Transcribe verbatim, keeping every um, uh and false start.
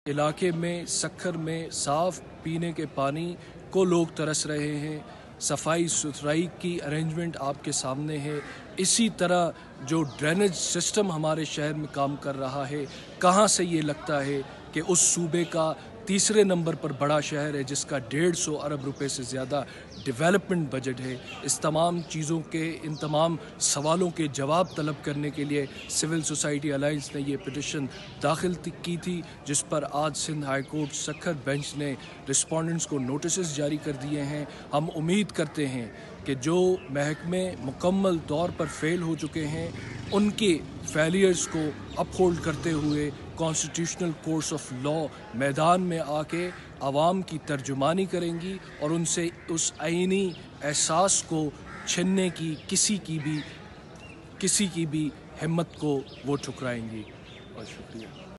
इलाके में सक्खर में साफ पीने के पानी को लोग तरस रहे हैं। सफाई सुथराई की अरेंजमेंट आपके सामने है। इसी तरह जो ड्रेनेज सिस्टम हमारे शहर में काम कर रहा है, कहाँ से ये लगता है कि उस सूबे का तीसरे नंबर पर बड़ा शहर है जिसका डेढ़ सौ अरब रुपए से ज़्यादा डेवलपमेंट बजट है। इस तमाम चीज़ों के, इन तमाम सवालों के जवाब तलब करने के लिए सिविल सोसाइटी अलायंस ने ये पिटिशन दाखिल की थी, जिस पर आज Sindh high court Sukkur bench ने रिस्पोंडेंट्स को नोटिस जारी कर दिए हैं। हम उम्मीद करते हैं कि जो महकमे मुकम्मल तौर पर फेल हो चुके हैं, उनके फेलियर्स को अपहोल्ड करते हुए कॉन्स्टिट्यूशनल कोर्ट्स ऑफ लॉ मैदान में आके आवाम की तर्जुमानी करेंगी और उनसे उस आईनी एहसास को छीनने की किसी की भी किसी की भी हिम्मत को वो ठुकराएंगी। बहुत शुक्रिया।